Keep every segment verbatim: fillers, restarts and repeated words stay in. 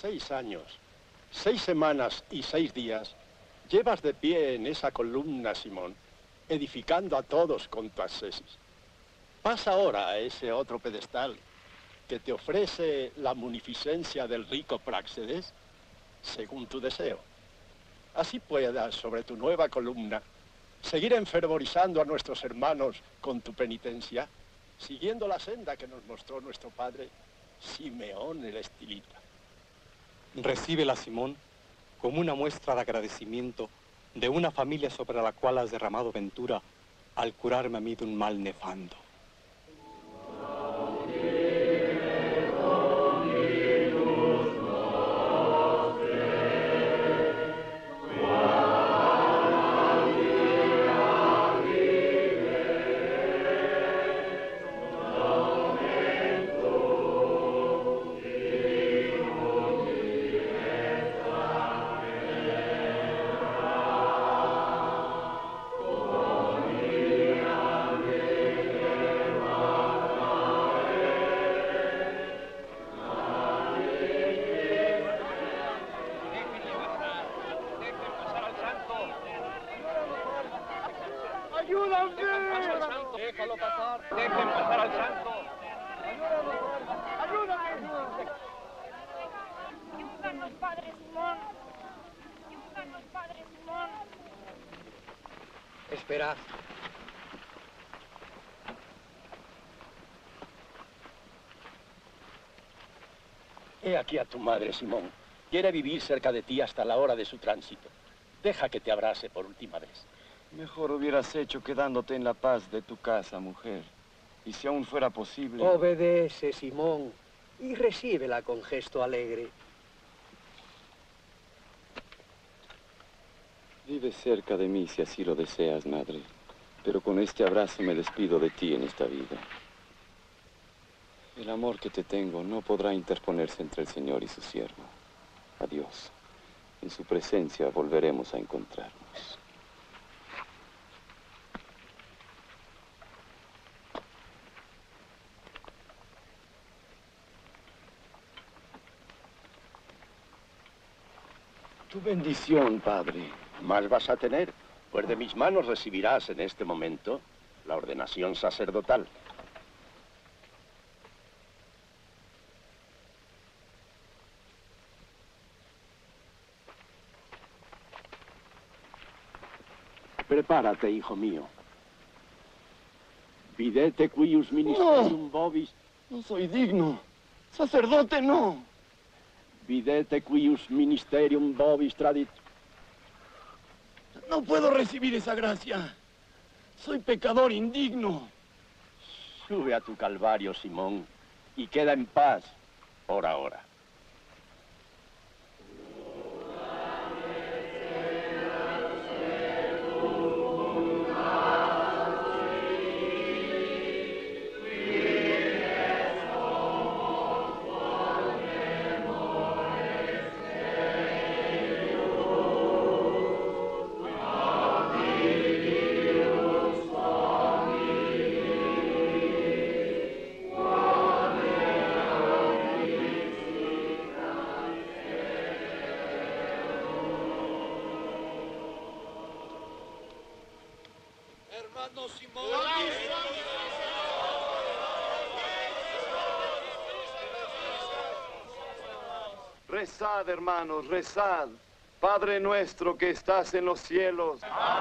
seis años, seis semanas y seis días, llevas de pie en esa columna, Simón, edificando a todos con tu ascesis. Pasa ahora a ese otro pedestal que te ofrece la munificencia del rico Práxedes, según tu deseo. Así puedas, sobre tu nueva columna, seguir enfervorizando a nuestros hermanos con tu penitencia, siguiendo la senda que nos mostró nuestro padre Simeón el estilita. Recíbela, Simón, como una muestra de agradecimiento de una familia sobre la cual has derramado ventura al curarme a mí de un mal nefando. Esperad. He aquí a tu madre, Simón. Quiere vivir cerca de ti hasta la hora de su tránsito. Deja que te abrace por última vez. Mejor hubieras hecho quedándote en la paz de tu casa, mujer. Y si aún fuera posible... Obedece, Simón, y recíbela con gesto alegre. Vive cerca de mí si así lo deseas, madre. Pero con este abrazo me despido de ti en esta vida. El amor que te tengo no podrá interponerse entre el Señor y su siervo. Adiós. En su presencia volveremos a encontrarnos. Tu bendición, padre. Más vas a tener, pues de mis manos recibirás en este momento la ordenación sacerdotal. Prepárate, hijo mío. Videte quius ministerium vobis. No soy digno. Sacerdote, no. Videte quius ministerium vobis tradit. No puedo recibir esa gracia. Soy pecador indigno. Sube a tu calvario, Simón, y queda en paz por ahora. Rezad, hermanos, rezad. Padre nuestro que estás en los cielos,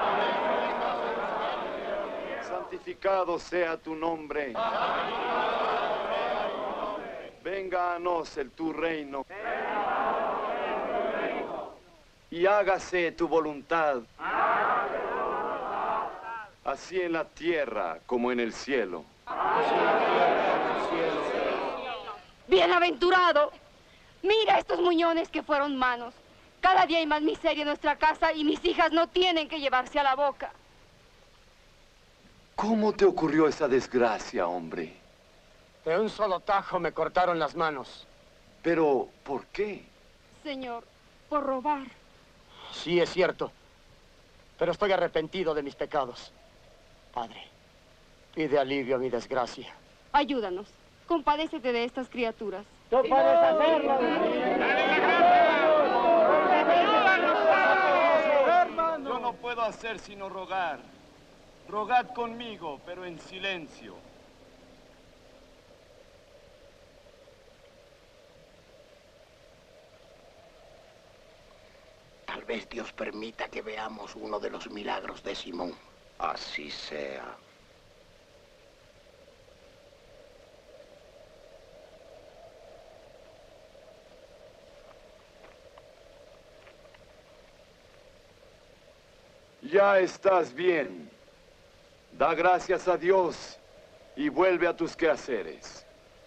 santificado sea tu nombre. Venga a nos el tu reino. Y hágase tu voluntad, así en la tierra como en el cielo. Bienaventurado. Mira estos muñones que fueron manos. Cada día hay más miseria en nuestra casa y mis hijas no tienen que llevarse a la boca. ¿Cómo te ocurrió esa desgracia, hombre? De un solo tajo me cortaron las manos. Pero, ¿por qué? Señor, por robar. Sí, es cierto. Pero estoy arrepentido de mis pecados. Padre, pide alivio a mi desgracia. Ayúdanos. Compadécete de estas criaturas. ¡Tú puedes hacerlo! Yo no puedo hacer sino rogar. Rogad conmigo, pero en silencio. Tal vez Dios permita que veamos uno de los milagros de Simón. Así sea. Ya estás bien. Da gracias a Dios y vuelve a tus quehaceres.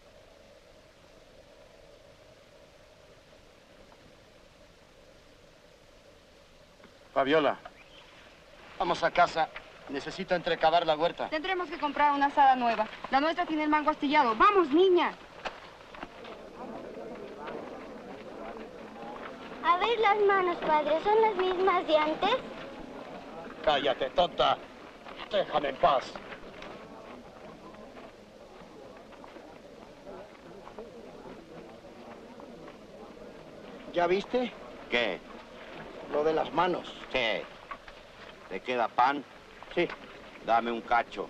Fabiola, vamos a casa. Necesito entrecavar la huerta. Tendremos que comprar una azada nueva. La nuestra tiene el mango astillado. ¡Vamos, niña! A ver las manos, padre. ¿Son las mismas de antes? Cállate, tonta. Déjame en paz. ¿Ya viste? ¿Qué? Lo de las manos. Sí. ¿Te queda pan? Sí. Dame un cacho.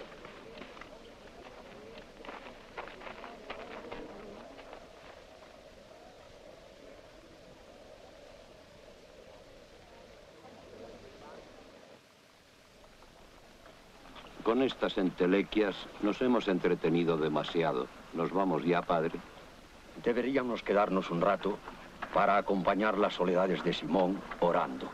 Con estas entelequias nos hemos entretenido demasiado. ¿Nos vamos ya, padre? Deberíamos quedarnos un rato para acompañar las soledades de Simón orando.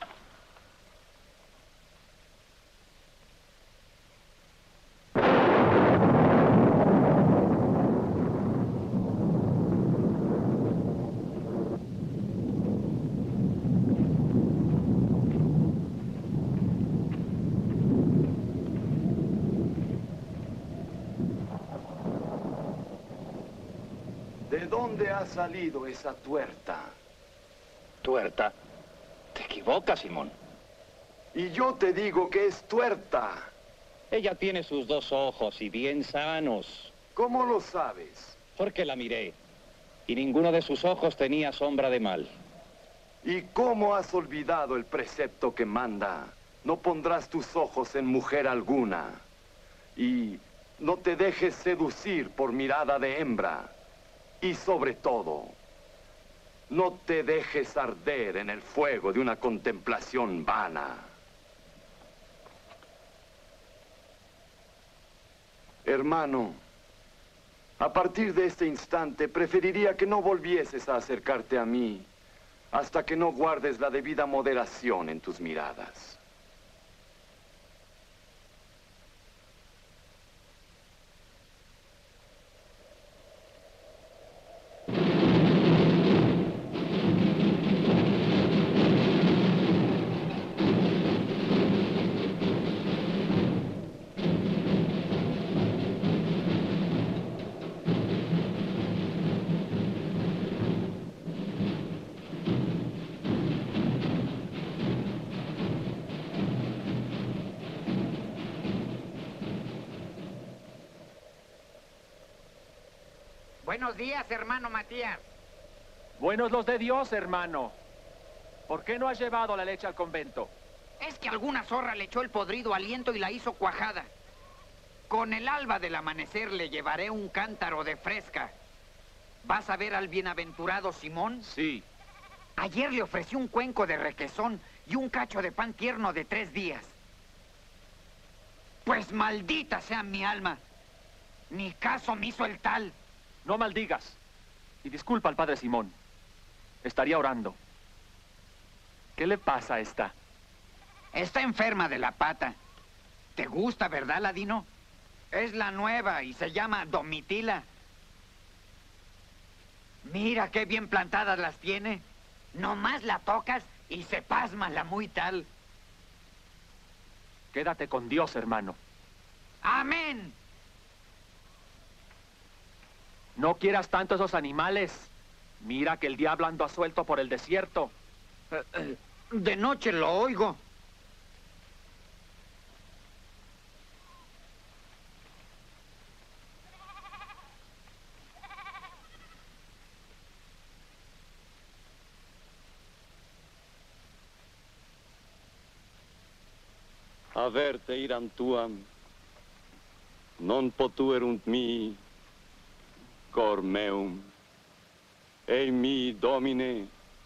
¿De dónde ha salido esa tuerta? ¿Tuerta? Te equivocas, Simón. Y yo te digo que es tuerta. Ella tiene sus dos ojos y bien sanos. ¿Cómo lo sabes? Porque la miré. Y ninguno de sus ojos tenía sombra de mal. ¿Y cómo has olvidado el precepto que manda? No pondrás tus ojos en mujer alguna. Y no te dejes seducir por mirada de hembra. Y sobre todo, no te dejes arder en el fuego de una contemplación vana. Hermano, a partir de este instante preferiría que no volvieses a acercarte a mí hasta que no guardes la debida moderación en tus miradas. Buenos días, hermano Matías. Buenos los de Dios, hermano. ¿Por qué no has llevado la leche al convento? Es que alguna zorra le echó el podrido aliento y la hizo cuajada. Con el alba del amanecer le llevaré un cántaro de fresca. ¿Vas a ver al bienaventurado Simón? Sí. Ayer le ofrecí un cuenco de requesón y un cacho de pan tierno de tres días. Pues maldita sea mi alma. Ni caso me hizo el tal. No maldigas. Y disculpa al padre Simón. Estaría orando. ¿Qué le pasa a esta? Está enferma de la pata. ¿Te gusta, verdad, Ladino? Es la nueva y se llama Domitila. Mira qué bien plantadas las tiene. Nomás la tocas y se pasma la muy tal. Quédate con Dios, hermano. ¡Amén! No quieras tanto esos animales. Mira que el diablo anda suelto por el desierto. Eh, eh, de noche lo oigo. averte iram tuam, non potuerunt mi, cor meum, ei mi domine.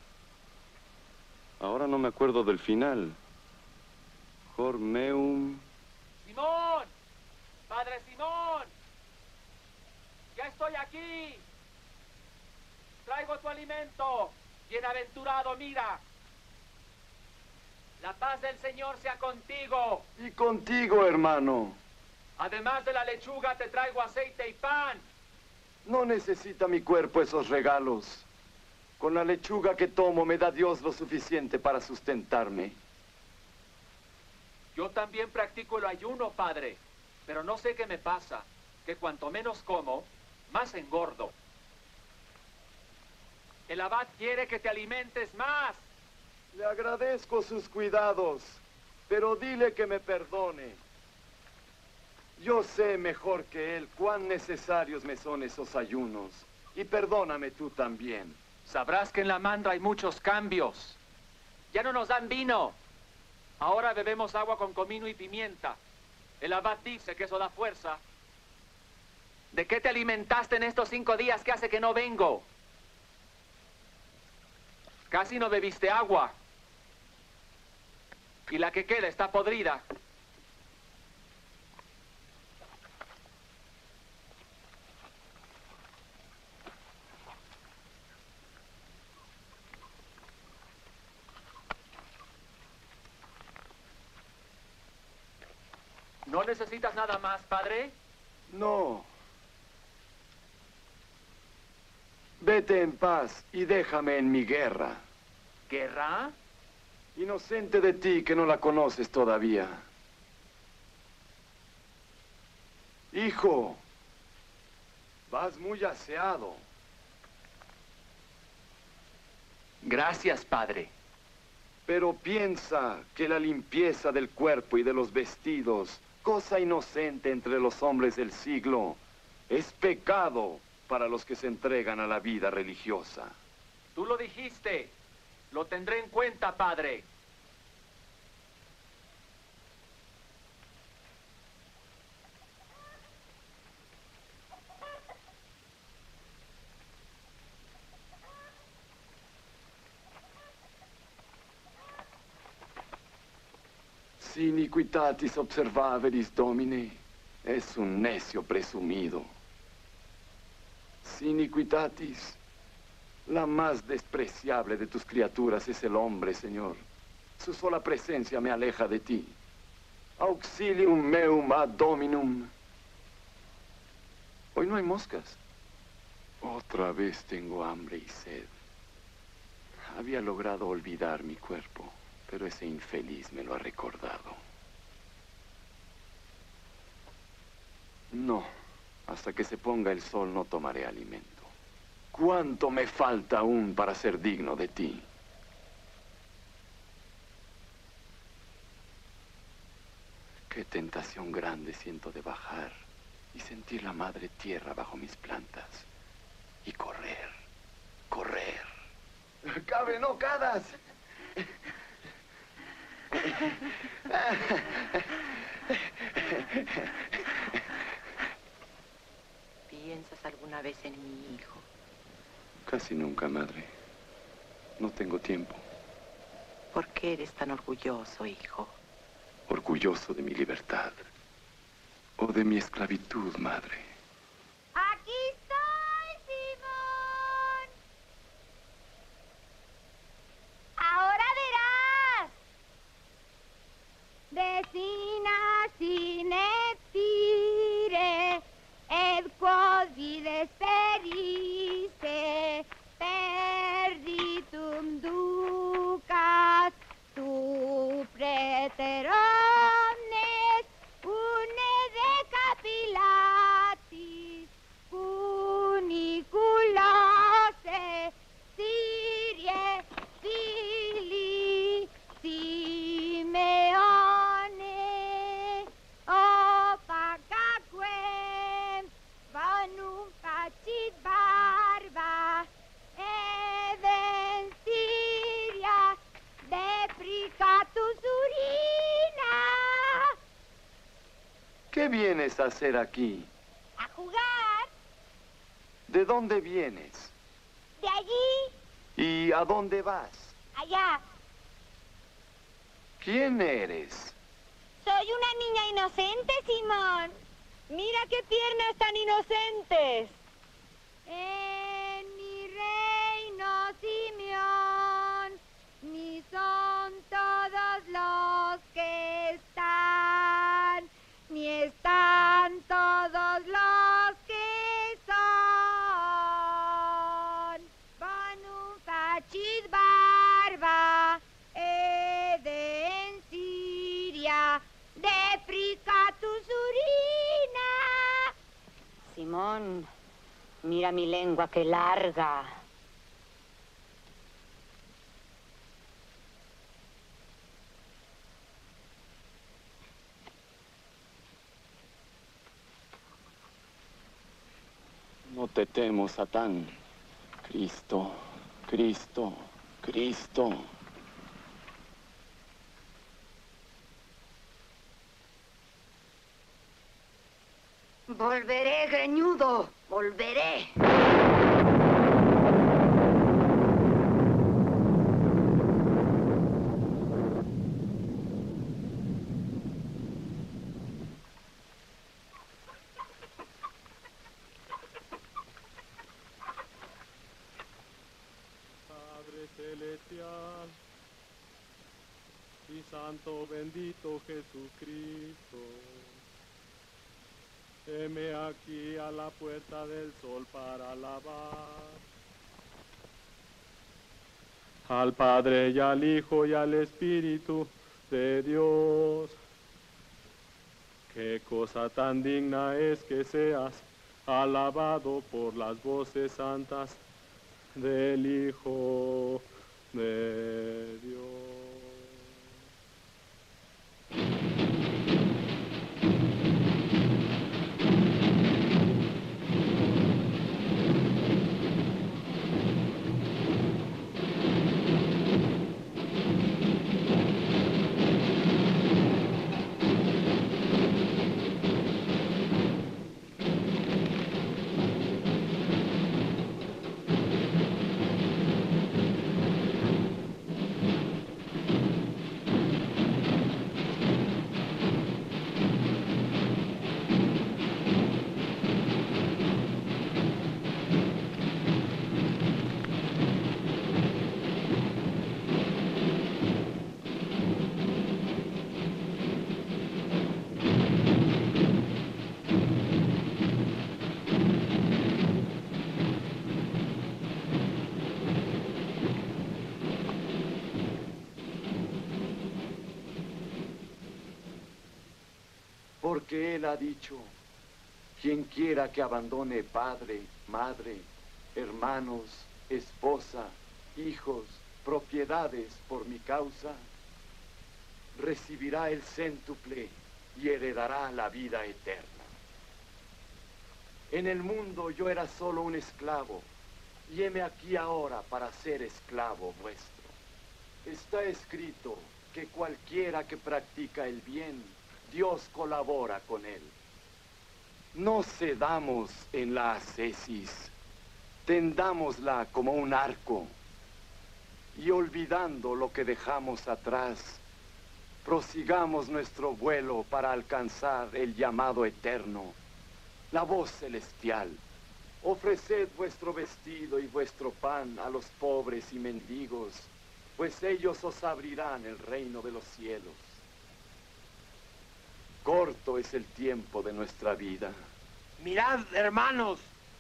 Ahora no me acuerdo del final. Cor meum. ¡Simón! ¡Padre Simón! ¡Ya estoy aquí! ¡Traigo tu alimento! ¡Bienaventurado, mira! La paz del Señor sea contigo. Y contigo, hermano. Además de la lechuga, te traigo aceite y pan. No necesita mi cuerpo esos regalos. Con la lechuga que tomo me da Dios lo suficiente para sustentarme. Yo también practico el ayuno, padre, pero no sé qué me pasa, que cuanto menos como, más engordo. El abad quiere que te alimentes más. Le agradezco sus cuidados, pero dile que me perdone. Yo sé mejor que él cuán necesarios me son esos ayunos. Y perdóname tú también. Sabrás que en la mandra hay muchos cambios. Ya no nos dan vino. Ahora bebemos agua con comino y pimienta. El abad dice que eso da fuerza. ¿De qué te alimentaste en estos cinco días que hace que no vengo? Casi no bebiste agua. Y la que queda está podrida. ¿No necesitas nada más, padre? No. Vete en paz y déjame en mi guerra. ¿Guerra? Inocente de ti que no la conoces todavía. Hijo, vas muy aseado. Gracias, padre. Pero piensa que la limpieza del cuerpo y de los vestidos, cosa inocente entre los hombres del siglo, es pecado para los que se entregan a la vida religiosa. Tú lo dijiste. Lo tendré en cuenta, padre. Si iniquitatis observaveris, Domine, es un necio presumido. Si iniquitatis, la más despreciable de tus criaturas es el hombre, Señor. Su sola presencia me aleja de ti. Auxilium meum ad dominum. Hoy no hay moscas. Otra vez tengo hambre y sed. Había logrado olvidar mi cuerpo, pero ese infeliz me lo ha recordado. No, hasta que se ponga el sol no tomaré alimento. ¿Cuánto me falta aún para ser digno de ti? Qué tentación grande siento de bajar y sentir la madre tierra bajo mis plantas. Y correr, correr. ¡Cabe, no cadas! ¿Piensas alguna vez en mi hijo? Casi nunca, madre. No tengo tiempo. ¿Por qué eres tan orgulloso, hijo? Orgulloso de mi libertad. O de mi esclavitud, madre. ¡Aquí estoy, Simón! ¡Ahora verás! Decina sine tire, ed quod vides perisse, perditum ducas, tu preter omnes, une decapillat vienes a hacer aquí? A jugar. ¿De dónde vienes? De allí. ¿Y a dónde vas? Allá. ¿Quién eres? Soy una niña inocente, Simón. Mira qué piernas tan inocentes. En mi reino, Simeón, ni son todos los que están, ni están todos los que son. Bonum facit barba, ede en Siria, deprecatus urina. Simón, mira mi lengua, qué larga. No te temo, Satán. Cristo, Cristo, Cristo. Volveré, greñudo, volveré. Padre celestial y santo bendito Jesucristo, heme aquí a la puerta del sol para alabar al Padre y al Hijo y al Espíritu de Dios. Qué cosa tan digna es que seas alabado por las voces santas del Hijo de Dios. Porque Él ha dicho, quien quiera que abandone padre, madre, hermanos, esposa, hijos, propiedades por mi causa, recibirá el céntuple y heredará la vida eterna. En el mundo yo era solo un esclavo, y heme aquí ahora para ser esclavo vuestro. Está escrito que cualquiera que practica el bien, Dios colabora con él. No cedamos en la ascesis, tendámosla como un arco, y olvidando lo que dejamos atrás, prosigamos nuestro vuelo para alcanzar el llamado eterno, la voz celestial. Ofreced vuestro vestido y vuestro pan a los pobres y mendigos, pues ellos os abrirán el reino de los cielos. Corto es el tiempo de nuestra vida. Mirad, hermanos.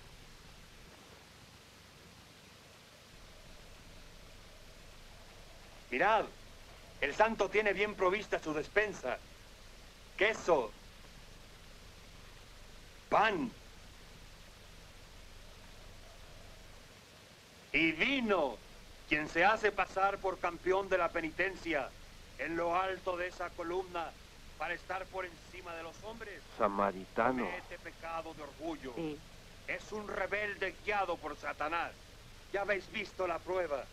Mirad, el santo tiene bien provista su despensa. Queso, pan y vino. Quien se hace pasar por campeón de la penitencia en lo alto de esa columna para estar por encima de los hombres. Samaritano. Comete pecado de orgullo. Sí. Es un rebelde guiado por Satanás. Ya habéis visto la prueba.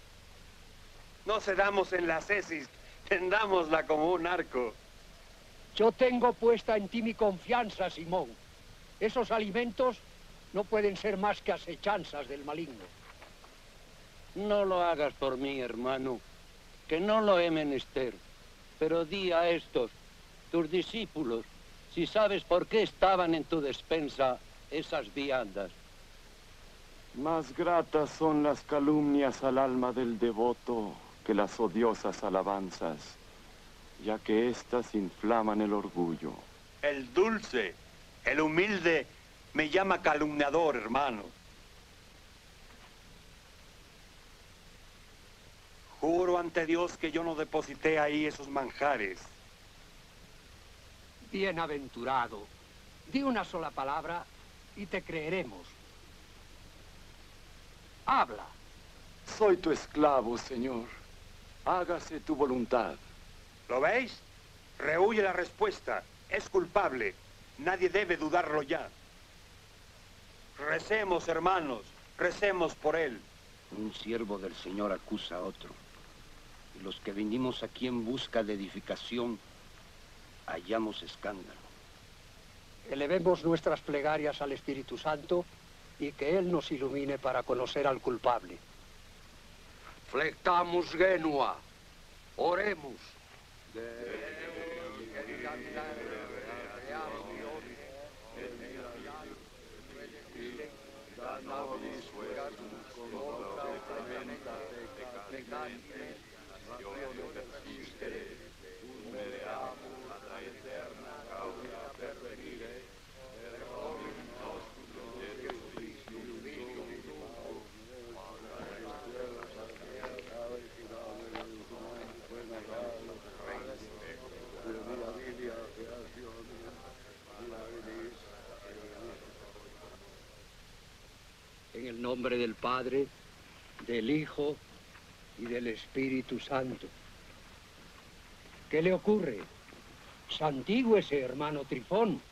No cedamos en la cesis, tendámosla como un arco. Yo tengo puesta en ti mi confianza, Simón. Esos alimentos no pueden ser más que asechanzas del maligno. No lo hagas por mí, hermano, que no lo he menester. Pero di a estos, tus discípulos, si sabes por qué estaban en tu despensa esas viandas. Más gratas son las calumnias al alma del devoto que las odiosas alabanzas, ya que éstas inflaman el orgullo. El dulce, el humilde, me llama calumniador, hermano. Juro ante Dios que yo no deposité ahí esos manjares. Bienaventurado, di una sola palabra y te creeremos. Habla. Soy tu esclavo, Señor. Hágase tu voluntad. ¿Lo veis? Rehúye la respuesta. Es culpable. Nadie debe dudarlo ya. Recemos, hermanos. Recemos por él. Un siervo del Señor acusa a otro. Y los que vinimos aquí en busca de edificación, hallamos escándalo. Elevemos nuestras plegarias al Espíritu Santo y que Él nos ilumine para conocer al culpable. Flectamus genua. Oremos. En el nombre del Padre, del Hijo y del Espíritu Santo. ¿Qué le ocurre? Santígüese, hermano Trifón.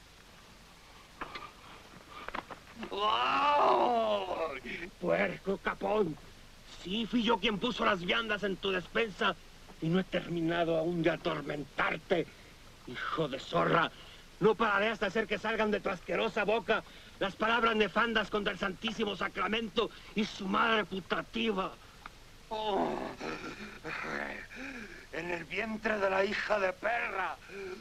¡Oh! ¡Puerco capón! Sí, fui yo quien puso las viandas en tu despensa y no he terminado aún de atormentarte, hijo de zorra. No pararé hasta hacer que salgan de tu asquerosa boca las palabras nefandas contra el Santísimo Sacramento y su madre putativa. Oh, en el vientre de la hija de perra.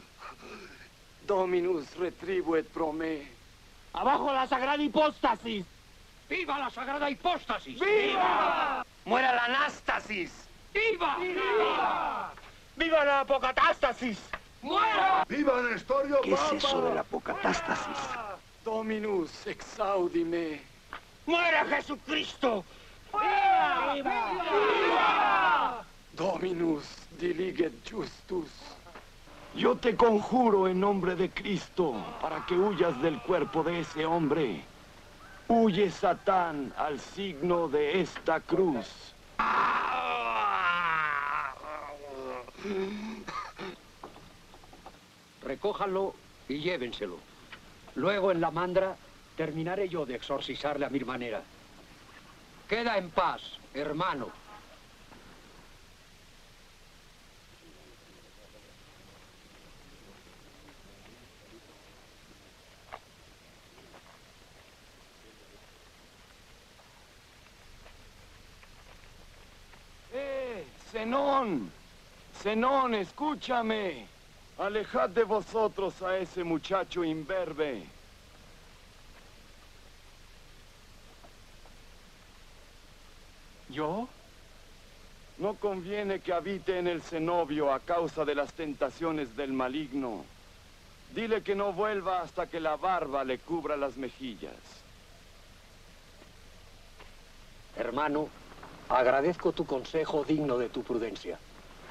Dominus retribuet pro me. ¡Abajo la sagrada hipóstasis! ¡Viva la sagrada hipóstasis! ¡Viva! ¡Muera la anástasis! ¡Viva! ¡Viva! ¡Viva la apocatástasis! ¡Muera! ¡Viva Nestorio ¿Qué es eso de la apocatástasis? Dominus exaudime. ¡Muera Jesucristo! ¡Viva! ¡Viva! ¡Viva! Dominus diliget justus. Yo te conjuro en nombre de Cristo para que huyas del cuerpo de ese hombre. Huye, Satán, al signo de esta cruz. Recójanlo y llévenselo. Luego en la mandra terminaré yo de exorcizarle a mi manera. Queda en paz, hermano. ¡Eh, Zenón! Zenón, escúchame. Alejad de vosotros a ese muchacho imberbe. ¿Yo? No conviene que habite en el cenobio a causa de las tentaciones del maligno. Dile que no vuelva hasta que la barba le cubra las mejillas. Hermano, agradezco tu consejo digno de tu prudencia.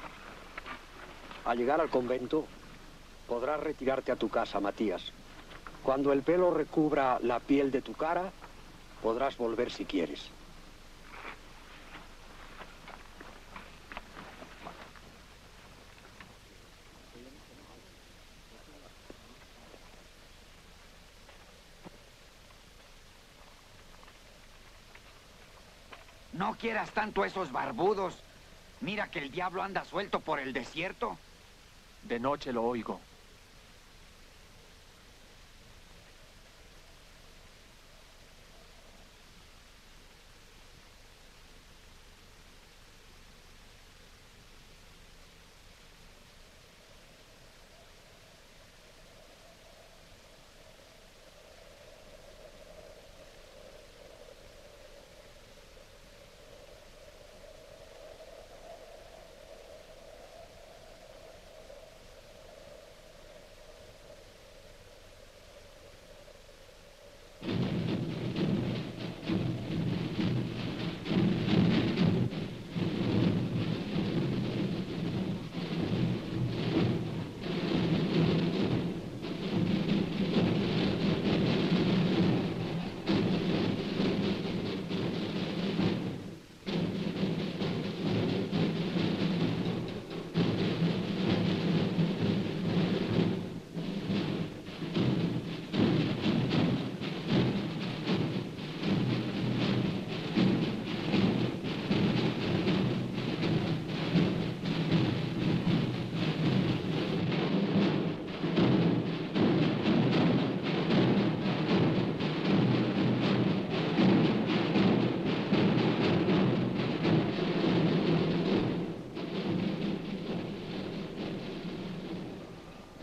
Al llegar al convento, podrás retirarte a tu casa, Matías. Cuando el pelo recubra la piel de tu cara, podrás volver si quieres. No quieras tanto esos barbudos. Mira que el diablo anda suelto por el desierto. De noche lo oigo.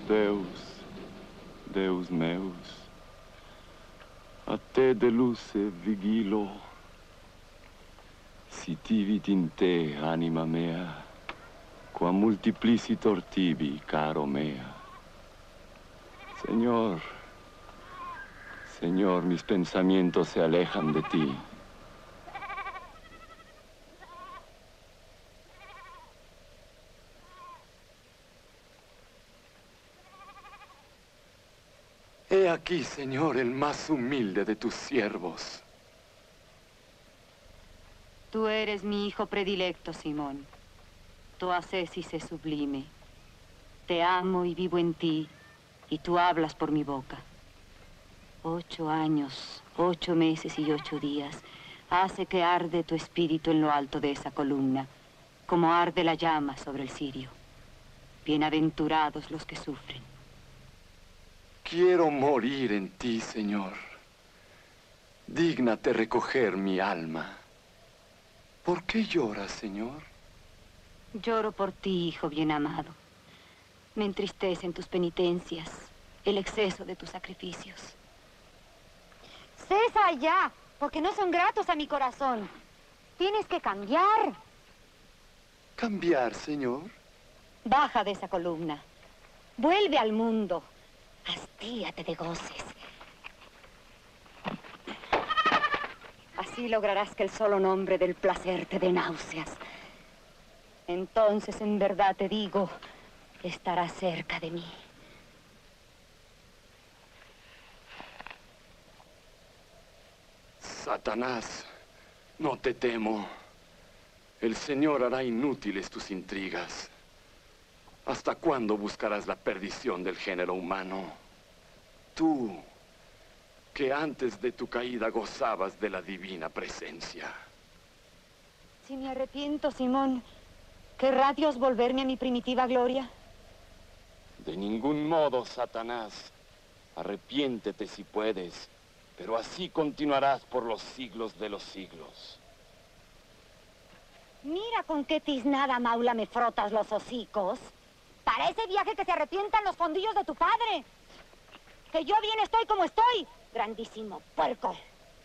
Deus, Deus meus, a te deluce vigilo, sitivit in te, anima mea, qua multiplicitor tibi, caro mea. Señor, Señor, mis pensamientos se alejan de ti. He aquí, Señor, el más humilde de tus siervos. Tú eres mi hijo predilecto, Simón. Tu ascesis es sublime. Te amo y vivo en ti, y tú hablas por mi boca. Ocho años, ocho meses y ocho días hace que arde tu espíritu en lo alto de esa columna, como arde la llama sobre el cirio. Bienaventurados los que sufren. Quiero morir en ti, Señor. Dígnate recoger mi alma. ¿Por qué lloras, Señor? Lloro por ti, hijo bien amado. Me entristecen tus penitencias, el exceso de tus sacrificios. Cesa ya, porque no son gratos a mi corazón. Tienes que cambiar. ¿Cambiar, Señor? Baja de esa columna. Vuelve al mundo. Hastíate de goces. Así lograrás que el solo nombre del placer te dé náuseas. Entonces, en verdad te digo, estarás cerca de mí. Satanás, no te temo. El Señor hará inútiles tus intrigas. ¿Hasta cuándo buscarás la perdición del género humano? Tú, que antes de tu caída gozabas de la divina presencia. Si me arrepiento, Simón, ¿querrá Dios volverme a mi primitiva gloria? De ningún modo, Satanás. Arrepiéntete si puedes, pero así continuarás por los siglos de los siglos. Mira con qué tiznada maula me frotas los hocicos. Para ese viaje que se arrepientan los fondillos de tu padre. Que yo bien estoy como estoy. Grandísimo puerco.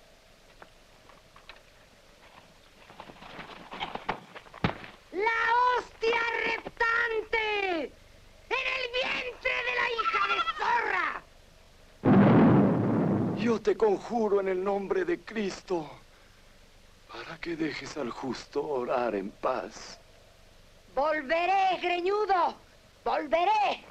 ¡La hostia reptante! ¡En el vientre de la hija de zorra! Yo te conjuro en el nombre de Cristo, para que dejes al justo orar en paz. ¡Volveré, greñudo! ¡Volveré!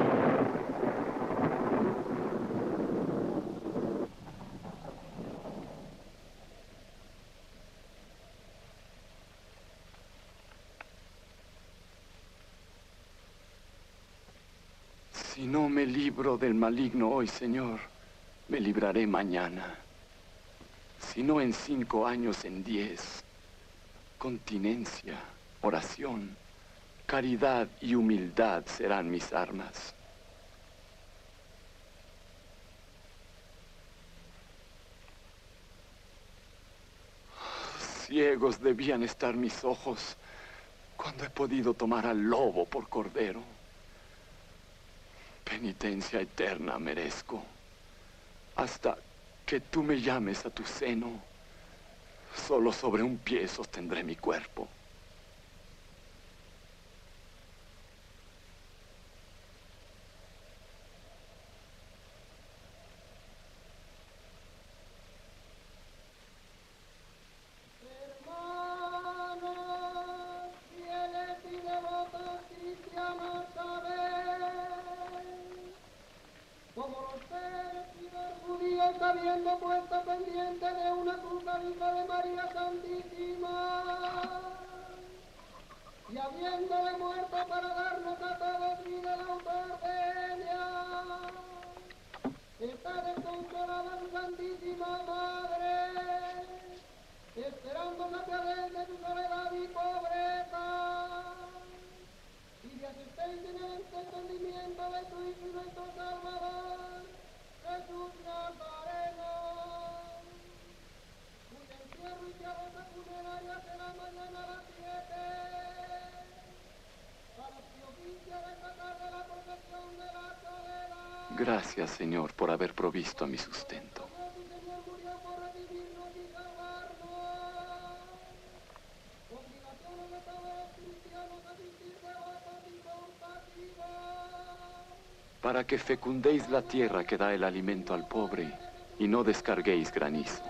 Si no me libro del maligno hoy, Señor, me libraré mañana. Si no en cinco años, en diez. Continencia, oración, caridad y humildad serán mis armas. Ciegos debían estar mis ojos cuando he podido tomar al lobo por cordero. Penitencia eterna merezco, hasta que tú me llames a tu seno. Solo sobre un pie sostendré mi cuerpo. Habiendo puesto pendiente de una cruz al Hijo de María Santísima y habiéndole muerto para darnos a todos vida la autodenia, está desconsolada su Santísima Madre, esperando la piedad de su soledad y pobreza y de asistencia en el entendimiento de su Hijo y nuestro Salvador, Jesús Nazareno, cuyo entierro y piadosa funeraria será mañana a las siete, para que oficio de sacar de la procesión de la Gracias, Señor, por haber provisto a mi sustento. Para que fecundéis la tierra que da el alimento al pobre y no descarguéis granizo.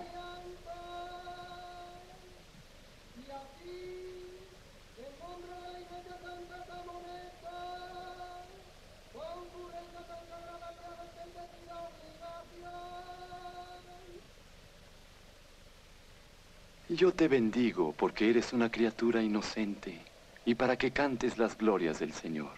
Yo te bendigo porque eres una criatura inocente y para que cantes las glorias del Señor.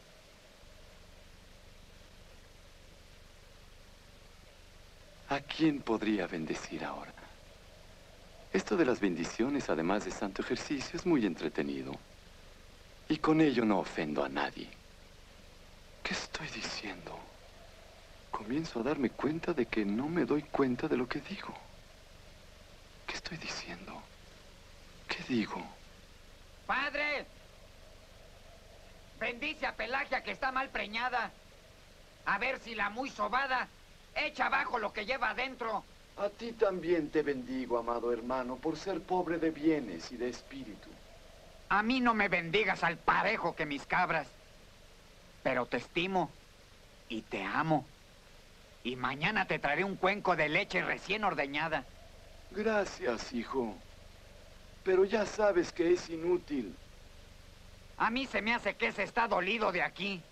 ¿A quién podría bendecir ahora? Esto de las bendiciones, además de santo ejercicio, es muy entretenido. Y con ello no ofendo a nadie. ¿Qué estoy diciendo? Comienzo a darme cuenta de que no me doy cuenta de lo que digo. ¿Qué estoy diciendo? ¿Qué digo? ¡Padre! Bendice a Pelagia que está mal preñada. A ver si la muy sobada echa abajo lo que lleva adentro. A ti también te bendigo, amado hermano, por ser pobre de bienes y de espíritu. A mí no me bendigas al parejo que mis cabras. Pero te estimo y te amo. Y mañana te traeré un cuenco de leche recién ordeñada. Gracias, hijo. Pero ya sabes que es inútil. A mí se me hace que ese está dolido de aquí.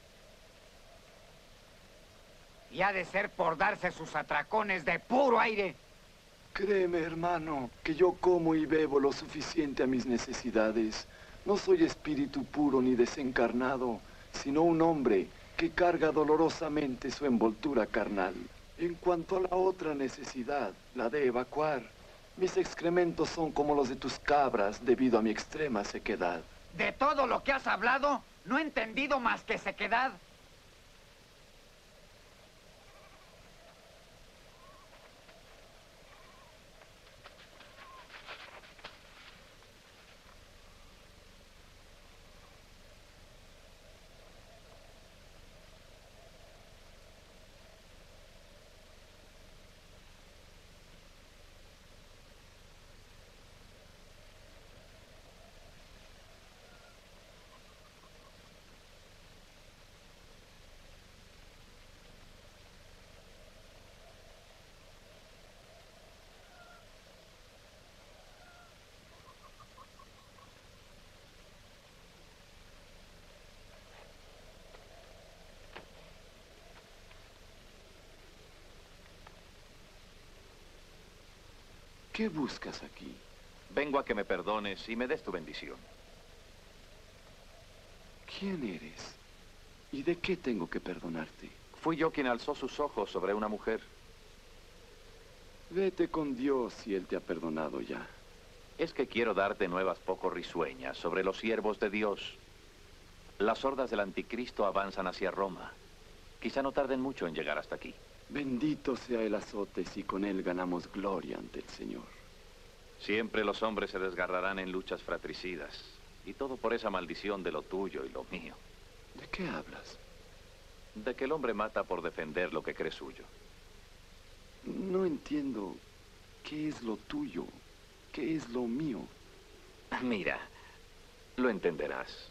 Y ha de ser por darse sus atracones de puro aire. Créeme, hermano, que yo como y bebo lo suficiente a mis necesidades. No soy espíritu puro ni desencarnado, sino un hombre que carga dolorosamente su envoltura carnal. En cuanto a la otra necesidad, la de evacuar, mis excrementos son como los de tus cabras debido a mi extrema sequedad. De todo lo que has hablado, no he entendido más que sequedad. ¿Qué buscas aquí? Vengo a que me perdones y me des tu bendición. ¿Quién eres? ¿Y de qué tengo que perdonarte? Fui yo quien alzó sus ojos sobre una mujer. Vete con Dios si Él te ha perdonado ya. Es que quiero darte nuevas poco risueñas sobre los siervos de Dios. Las hordas del anticristo avanzan hacia Roma. Quizá no tarden mucho en llegar hasta aquí. Bendito sea el azote si con él ganamos gloria ante el Señor. Siempre los hombres se desgarrarán en luchas fratricidas. Y todo por esa maldición de lo tuyo y lo mío. ¿De qué hablas? De que el hombre mata por defender lo que cree suyo. No entiendo qué es lo tuyo, qué es lo mío. Mira, lo entenderás.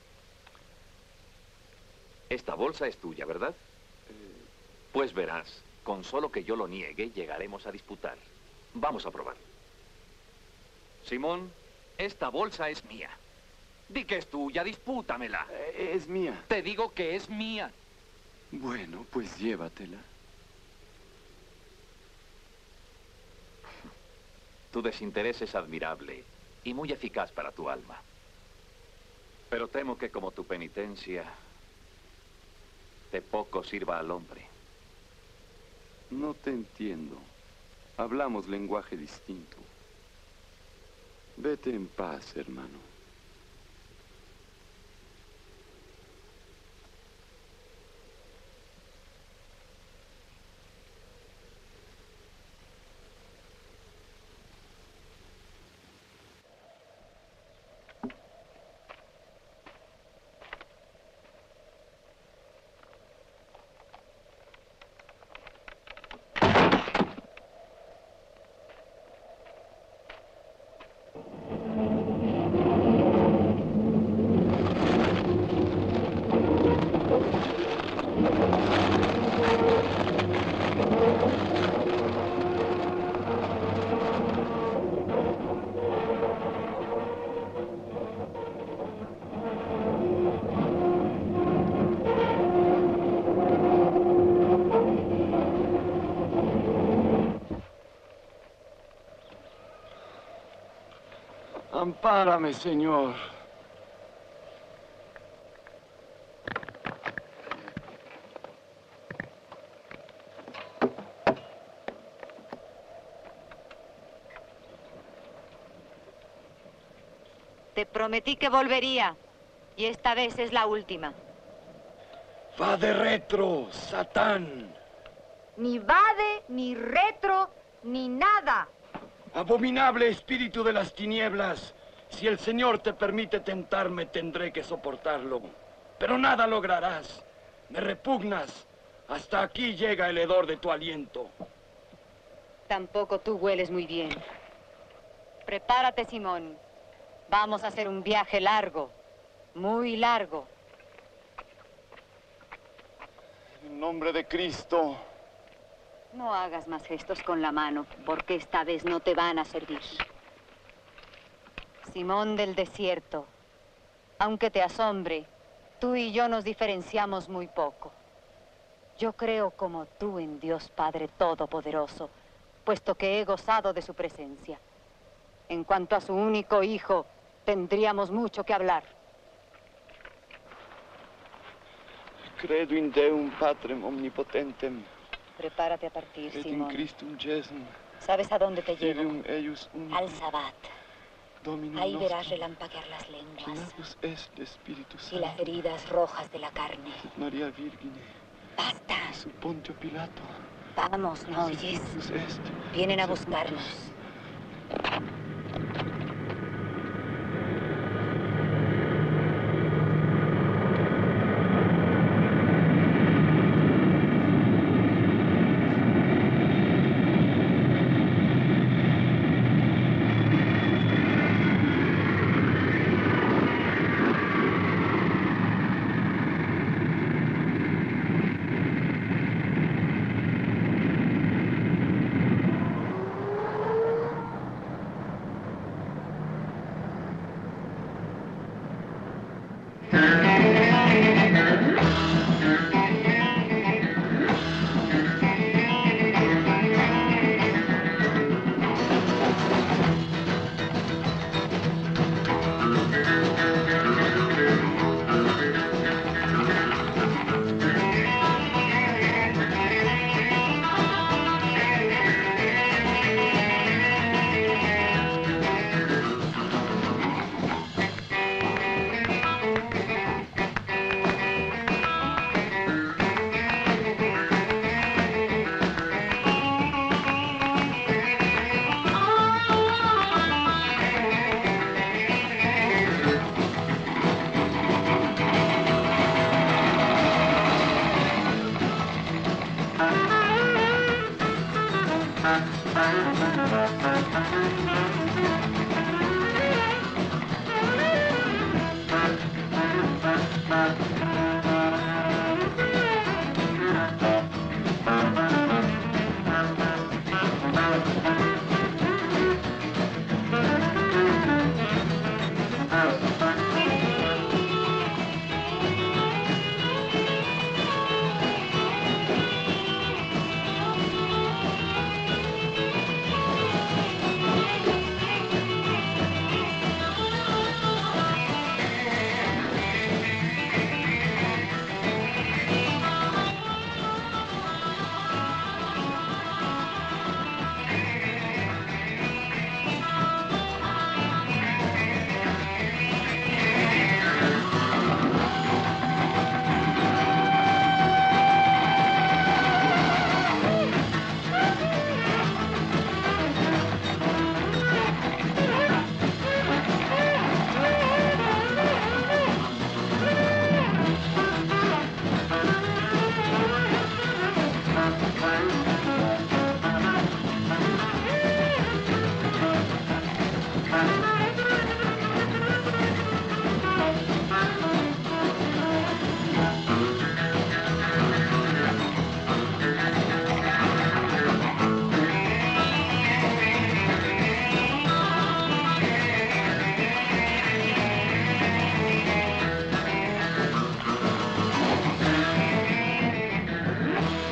Esta bolsa es tuya, ¿verdad? Pues verás, con solo que yo lo niegue, llegaremos a disputar. Vamos a probar. Simón, esta bolsa es mía. Di que es tuya, dispútamela. Eh, es mía. Te digo que es mía. Bueno, pues llévatela. Tu desinterés es admirable y muy eficaz para tu alma. Pero temo que como tu penitencia, de poco sirva al hombre. No te entiendo. Hablamos lenguaje distinto. Vete en paz, hermano. Ampárame, Señor. Te prometí que volvería, y esta vez es la última. Va de retro, Satán. Ni vade, ni retro, ni nada. Abominable espíritu de las tinieblas. Si el Señor te permite tentarme, tendré que soportarlo. Pero nada lograrás. Me repugnas. Hasta aquí llega el hedor de tu aliento. Tampoco tú hueles muy bien. Prepárate, Simón. Vamos a hacer un viaje largo, muy largo. En nombre de Cristo. No hagas más gestos con la mano, porque esta vez no te van a servir. Simón del desierto, aunque te asombre, tú y yo nos diferenciamos muy poco. Yo creo como tú en Dios Padre Todopoderoso, puesto que he gozado de su presencia. En cuanto a su único hijo, tendríamos mucho que hablar. Credo in Deum Patrem omnipotentem. Prepárate a partir, Et Simón. in Christum Jesum. ¿Sabes a dónde te llevo? Filium eius unicum. Al Sabbat. Dominum Ahí verás nostrum. relampaguear las lenguas Donatus est Spiritus y las heridas rojas de la carne. María Virgine. Basta. Su Pontio Pilato. Vamos, ¿no oyes? Spiritus est. Vienen a buscarnos.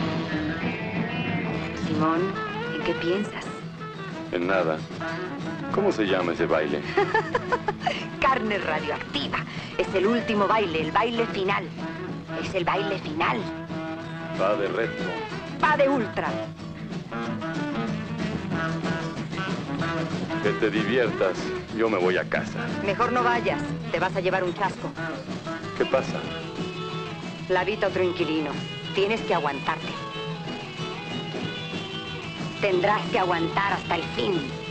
Simón, ¿en qué piensas? En nada. ¿Cómo se llama ese baile? Carne radioactiva. Es el último baile, el baile final. Es el baile final. Va de retro. Va de ultra. Que te diviertas. Yo me voy a casa. Mejor no vayas. Te vas a llevar un chasco. ¿Qué pasa? La habita otro inquilino. Tienes que aguantarte. Tendrás que aguantar hasta el fin.